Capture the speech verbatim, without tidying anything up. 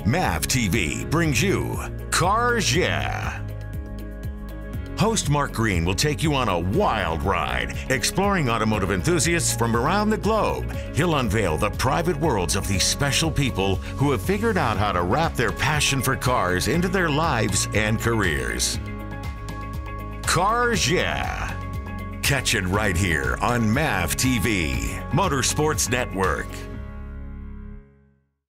MAV T V brings you Cars Yeah! Host Mark Greene will take you on a wild ride, exploring automotive enthusiasts from around the globe. He'll unveil the private worlds of these special people who have figured out how to wrap their passion for cars into their lives and careers. Cars Yeah! Catch it right here on MAV T V, Motorsports Network.